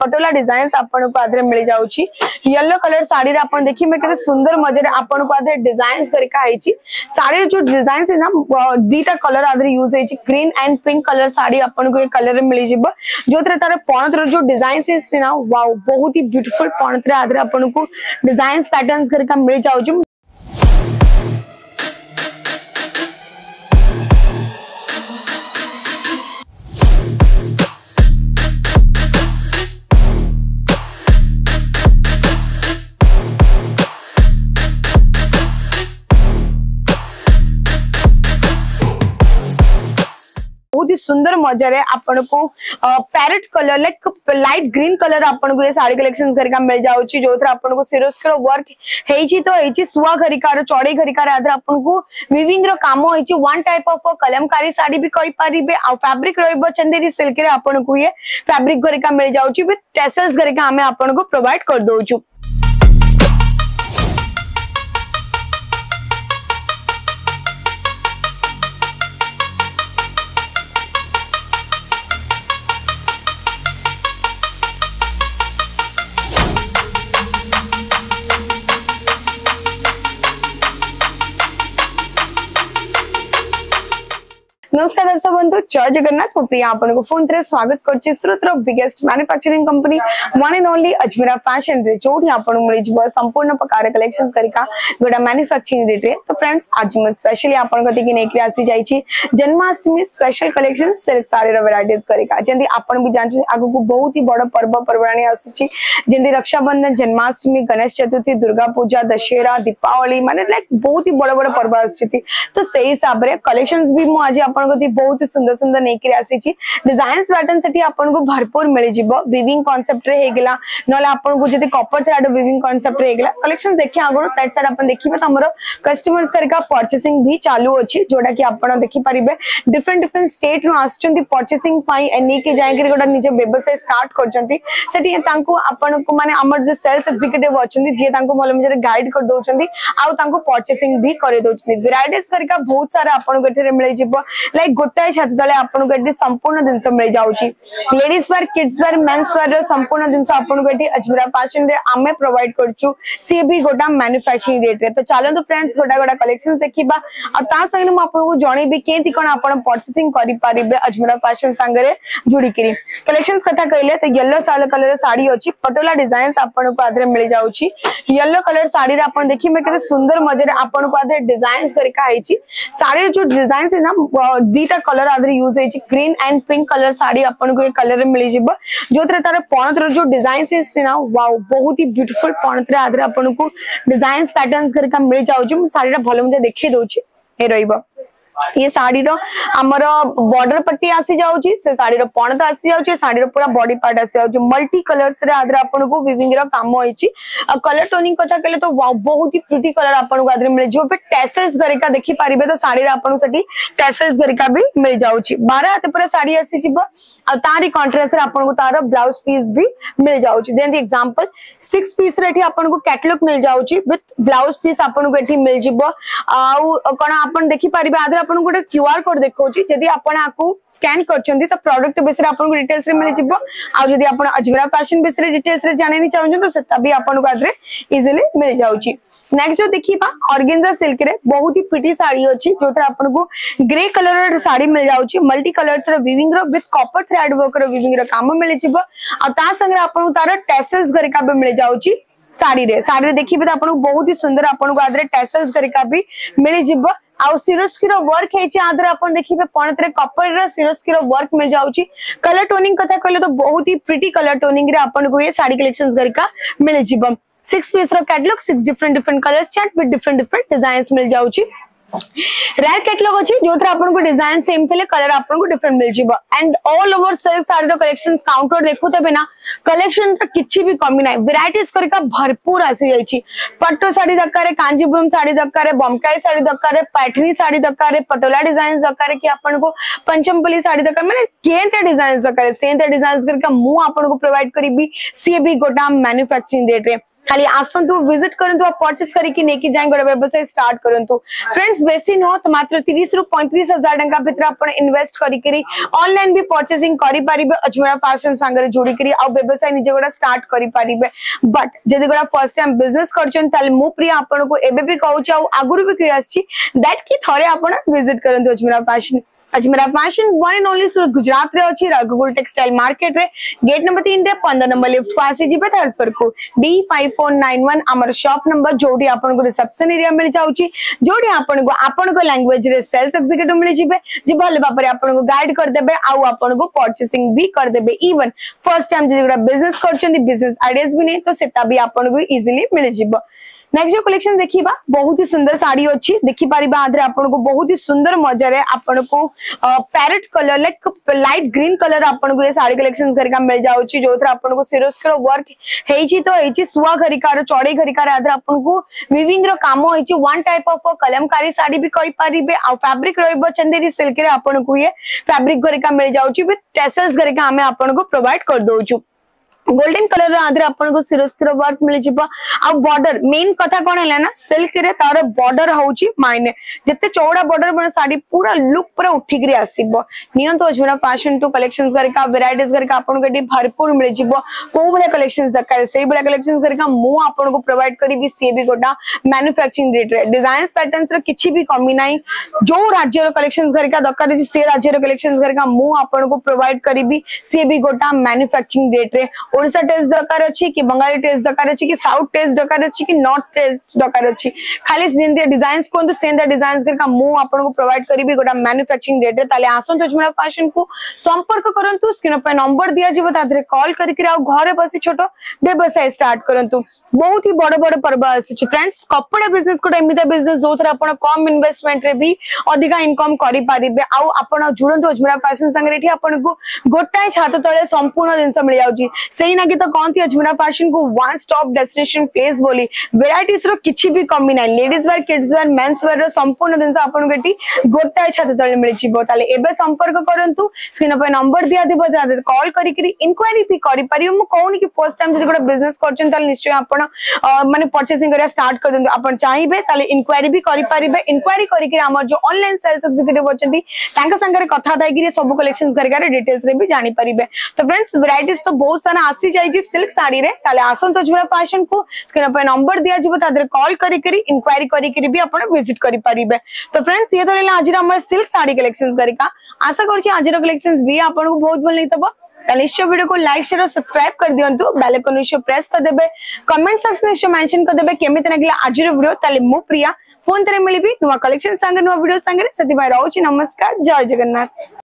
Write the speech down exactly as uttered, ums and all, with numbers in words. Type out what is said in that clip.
Patola design आपन को आदरे मिल जाउची। येलो कलर साड़ी रे आपन देखि में केते सुंदर मजे रे आपन को आदरे डिजाइन्स करके आइची। साड़ी जो डिजाइन्स है ना दीटा कलर आदरे यूज होइची, green and pink colour sari आपन को ये कलर रे मिल जिवो। जोतरे तार पणतर जो डिजाइन्स है ना वाओ बहुत ही ब्यूटीफुल पणतर आदरे आपन को डिजाइन्स पैटर्न्स करके मिल जाउची। बहुत ही सुंदर मजा रे आपन को parrot colour like light green colour आपन को ये साड़ी कलेक्शन करके मिल जाउची। जोथरा आपन को सिरोस्कर वर्क हेची तो हेची सुवा घरिकार चौड़े घरिकार आदर आपन को विविंग रो काम हेची। One type of Kalamkari sari भी कहि परिबे आ फैब्रिक रहइबो चंदेरी सिल्क रे आपन को ये फैब्रिक घरिका मिल जाउची विथ टेसल्स घरिका हमें आपन को प्रोवाइड कर दोछु। नमस्कार दर्शक बंधु, जय जगन्नाथ। मु प्रिया आपन को फोन रे स्वागत करछि श्रोत्र biggest manufacturing company one and only Ajmera fashion रे जोठी आपन मिल जिवो संपूर्ण प्रकार कलेक्शंस करिका गोडा मैन्युफैक्चरिंग रेट रे। तो फ्रेंड्स आज मैं स्पेशली आपन को टिके नेकरी आसी जाई छी Janmashtami special collection silk sari रो वैराइटीज करिका। जंदी आपन भी जानछु आगु को बहुत ही बड़ पर्व पर्वाणी आसुची, जंदी रक्षाबंधन, जन्माष्टमी, गणेश चतुर्थी, दुर्गा पूजा, दशहरा, दीपावली माने लाइक बहुत ही बड़ बड़ पर्व आसुची। तो सेही हिसाब रे कलेक्शंस भी मु आज आपन को बहुत ही सुंदर सुंदर नेकरी आसी छी। डिजाइन्स पैटर्न सेठी आपन को भरपूर मिल जिवो। विविंग कांसेप्ट रे हेगला नले आपन को जति कॉपर थ्रेड विविंग कांसेप्ट रे हेगला कलेक्शन देखि आगरो दैट साइड आपन देखिबे त हमरो कस्टमर्स करका परचेसिंग भी चालू अछि, जोडा कि आपन देखि परिबे डिफरेंट डिफरेंट स्टेट नु आछंती परचेसिंग पाई एनी के जाय कि गोटा निजे व्यवसाय स्टार्ट करचंती। सेठी तांको आपन को माने हमर जो सेल्स एग्जीक्यूटिव अछंती जे तांको भलो मजे गाइड कर दोचंती आ तांको परचेसिंग भी करे दोचंती। वैराइटीज करका बहुत सारा आपन को एथे मिल जिवो। लाइक गोटाए छात तले आपन को एठी संपूर्ण जिंस मिल जाउची। Ladies wear, kids wear, men's wear रो संपूर्ण जिंस आपन को एठी अजमेरा फैशन रे आमे प्रोवाइड करचू, सी भी गोटा मैन्युफैक्चरिंग रेट रे। तो चलो तो फ्रेंड्स गोटा गोटा कलेक्शंस देखिबा आ ता संगे म आपन को जणेबी केति कोन आपन परचेसिंग करि परिबे अजमेरा फैशन संगे रे जुडी करी। कलेक्शंस कथा कहले तो येलो साल कलर साड़ी अछि, पटोला डिजाइन्स आपन को आदरे मिल जाउची। येलो कलर साड़ी रे आपन देखि में केते सुंदर मजे रे आपन को आदरे डिजाइन्स करका आइची। साड़ी जो डिजाइन्स है ना दीटा कलर आदरे यूज है, green and pink colour sari आपन को ये कलर रे मिल जिवो। जोतरे तार पणतर जो डिजाइन्स है ना वाओ बहुत ही ब्यूटीफुल पणतर आदरे आपन को डिजाइन्स पैटर्न्स करका मिल जाउची। मु साड़ी रा भलो मजे देखि दोची ए रहिबो। ये साड़ी रो हमर बॉर्डर पट्टी आसी जाउची, से साड़ी रो पणता आसी जाउची, साड़ी रो पूरा बॉडी पार्ट आसी जाउची। मल्टी कलर्स रे आदरे आपन को विविंग रो काम होईची। कलर टोनिंग कथा कहले तो वाओ बहुत ही प्रिटी कलर आपन को आदरे मिले जो पे टेसल्स गरिका देखि पारिबे। तो साड़ी रे आपन को सेठी टेसल्स गरिका भी मिल जाउची। बारह हाथ पूरा साड़ी आसी जिवो आ तारी कॉन्ट्रास्ट रे आपन को तार ब्लाउज पीस भी मिल जाउची। Then the example six piece रे एठी आपन को कैटलॉग मिल जाउची विथ ब्लाउज पीस आपन को एठी मिल जिवो। आ कोन आपन देखि पारिबे आदरे आपन को क्यूआर कोड देखौची। जदी आपन आकू स्कैन करचंदी तो प्रोडक्ट बेसरे आपन को डिटेल्स रे मिल जिवो। आ जदी आपन अजमेरा फैशन बेसरे डिटेल्स रे जाने नि चाहउछन तो सेटा भी आपन को आदरे इजीली मिल जाउची। नेक्स्ट जो देखिबा ऑर्गेन्जा सिल्क रे बहुत ही प्रिटी साड़ी अछि, जोथरा आपन को ग्रे कलर रे साड़ी मिल जाउची। मल्टी कलर्स रे विविंग रो विथ कॉपर थ्रेड वर्क रो विविंग रो काम मिल जिवो। आ ता संगे आपन को तार टेसल्स गरिका भी मिल जाउची। साड़ी रे साड़ी रे देखिबे तो आपन को बहुत ही सुंदर आपन को आदरे टेसल्स गरिका भी मिल जिवो। आ सिरोस्की रो वर्क हेची आदरे अपन देखिबे पणतरे कॉपर रे सिरोस्की रो वर्क मिल जाउची। कलर टोनिंग कथा कहले तो बहुत ही प्रिटी कलर टोनिंग रे अपन को ये साड़ी कलेक्शंस गरिका मिल जिवो। सिक्स पीस रो catalogue, six different different colours chart with different different designs मिल जाउची। रेयर कैटलॉग अछि जोथरा आपन को डिजाइन सेम थिले कलर आपन को डिफरेंट मिल जिवो। And all over sale sari रो कलेक्शंस काउंटर देखो तबे ना कलेक्शन ता किछि भी कमी नाही। वैराइटीज करका भरपूर आसी जाईची। पट्टो साड़ी दरकार है, कांजीपुरम साड़ी दरकार है, बमकाई साड़ी दरकार है, पैठनी साड़ी दरकार है, पटोला डिजाइन दरकार है कि आपन को पंचमपल्ली साड़ी दरकार माने केते डिजाइन दरकार है सेते डिजाइन करका मु आपन को प्रोवाइड करिबी। सी भी गोटा मैन्युफैक्चरिंग रेट रे खाली आसंतु विजिट करंतु और परचेस करके नेकी जाए गोटे व्यवसाय स्टार्ट करंतु फ्रेंड्स बेसी नो तो मात्र तीस रु पैंतीस हजार टंका भितर आपण इन्वेस्ट करिकरी ऑनलाइन भी परचेसिंग करि परिबे अजमेरा फैशन संगे जोड़ी करी आ व्यवसाय निजे गोटा स्टार्ट करि परिबे बट जदी गोटा फर्स्ट टाइम बिजनेस करछन ताले मु प्रिया आपण को एबे भी कहू छ आगुरु भी कहि आछि दैट की थरे आपण विजिट करंतु Ajmera fashion Ajmera fashion one and only Surat Gujarat रे अछि रघुकुल टेक्सटाइल मार्केट रे गेट नंबर तीन रे पंद्रह नंबर लिफ्ट को आसी जिबे थर्ड फ्लोर को D five four nine one हमर शॉप नंबर जोडी आपन को रिसेप्शन एरिया मिल जाउची जोडी आपन को आपन को लैंग्वेज रे सेल्स एग्जीक्यूटिव मिल जिबे जे भले बापरे आपन को गाइड कर देबे आ आपन को परचेसिंग भी कर देबे इवन फर्स्ट टाइम जे गोटा बिजनेस करछन बिजनेस आइडियाज भी नहीं तो सेटा भी आपन को इजीली मिल जिबो नेक्स्ट जो कलेक्शन देखिबा बहुत ही सुंदर साड़ी अच्छी देखि परिबा आदरे आपन को बहुत ही सुंदर मजा रे आपन को parrot colour like light green colour आपन को ये साड़ी कलेक्शन करका मिल जाउची जोथरा आपन को सिरोस्कर वर्क हेची तो हेची सुवा घरिकार चौड़े घरिकार आदरे आपन को वीविंग रो काम हेची one type of Kalamkari sari भी कहि परिबे आ फैब्रिक रहइबो चंदेरी सिल्क रे आपन को ये फैब्रिक घरिका मिल जाउची विथ टेसल्स घरिका हमें आपन को प्रोवाइड कर दोचू गोल्डन कलर आदरे आपन को सिरोस्कर वर्क मिल जिबा आ बॉर्डर मेन कथा कोन हैला ना सिल्क रे तार बॉर्डर होउची मायने जत्ते चौड़ा बॉर्डर बन साड़ी पूरा लुक पूरा उठिकरी आसीबो नियंतो अजमेरा फैशन टू कलेक्शंस करका वेराइटीज करका आपन को भरपूर मिल जिबो को बले कलेक्शंस दरकार सेही बले कलेक्शंस करका मु आपन को प्रोवाइड करिबी से भी गोटा मैन्युफैक्चरिंग रेट रे डिजाइन्स पैटर्न्स रे किछि भी कमी नाही जो राज्य रो कलेक्शंस करका दरकार से राज्य रो कलेक्शंस करका मु आपन को प्रोवाइड करिबी से भी गोटा मैन्युफैक्चरिंग रेट रे ओडिसा टेस्ट दरकार अछि कि बंगाली टेस्ट दरकार अछि कि साउथ टेस्ट दरकार अछि कि नॉर्थ टेस्ट दरकार अछि खाली जेंते डिजाइन्स कोन सेंदा डिजाइन्स करका मु आपन को प्रोवाइड करिबी गोटा मैन्युफैक्चरिंग रेट ताले आसंत अजमेरा फैशन को संपर्क करंतु स्क्रीन पे नंबर दिया जिवो तादरे कॉल करिकरी आ घरे बसी छोटो व्यवसाय स्टार्ट करंतु बहुत ही बड़ बड़ पर्व आछि फ्रेंड्स कपड़ा बिजनेस कोटा एमिता बिजनेस जोथरा आपन कम इन्वेस्टमेंट रे भी अधिका इनकम करि पारिबे आ आपन जुड़ंतु अजमेरा फैशन संगे रेठी आपन को गोटाय छात तळे संपूर्ण जिंस मिल जाउची सेही ना कि तो कोन थी अजमेरा फैशन को वन स्टॉप डेस्टिनेशन प्लेस बोली वेराइटीज रो किछि भी कमी नै ladies wear kids wear men's wear रो संपूर्ण जिंस आपन गटी गोटाय छात तळे मिल छिबो ताले एबे संपर्क करंतु स्क्रीन पे नंबर दिया दिबो तादे कॉल करिकरी इंक्वायरी भी करि परियो मु कोन कि फर्स्ट टाइम जदी गोटा बिजनेस करछन ताले निश्चय आपन माने परचेसिंग करिया स्टार्ट कर देंतु आपन चाहिबे ताले इंक्वायरी भी करि परिबे इंक्वायरी करिकरी हमर जो ऑनलाइन सेल्स एग्जीक्यूटिव अछंती तांका संगे कथा दाइकरी सब कलेक्शंस करिकार डिटेल्स रे भी जानि परिबे तो फ्रेंड्स वेराइटीज तो बहुत सारा आसी जाई जी सिल्क साड़ी रे ताले आसन तो अजमेरा फैशन को स्क्रीन पे नंबर दिया जिवो तादरे कॉल करिकरी इंक्वायरी करिकरी भी आपन विजिट करि परिबे तो फ्रेंड्स ये तो आज हमर सिल्क साड़ी कलेक्शंस करिका आशा करछि आज रो कलेक्शंस भी आपन को बहुत भल लगितबो निश्चय वीडियो को लाइक शेयर और सब्सक्राइब कर दियंतु बेल आइकन निश्चय प्रेस कर देबे कमेंट सेक्शन निश्चय मेंशन कर देबे केमित नगला आज रो वीडियो ताले मु प्रिया फोन तरे मिलिबी नुवा कलेक्शन संगे नुवा वीडियो संगे सेति बाय रहउची नमस्कार जय जगन्नाथ।